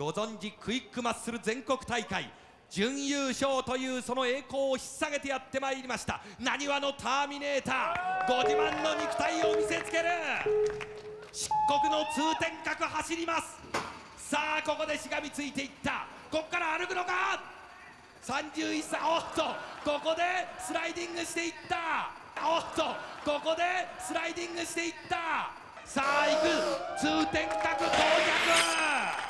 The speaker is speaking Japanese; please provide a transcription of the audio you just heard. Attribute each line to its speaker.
Speaker 1: ご存知クイックマッスル全国大会準優勝というその栄光を引っ提げてやってまいりましたなにわのターミネーター、ご自慢の肉体を見せつける漆黒の通天閣走ります。さあここでしがみついていった。ここから歩くのか。31歳、おっとここでスライディングしていった。おっとここでスライディングしていった。さあ行く、通天閣到着。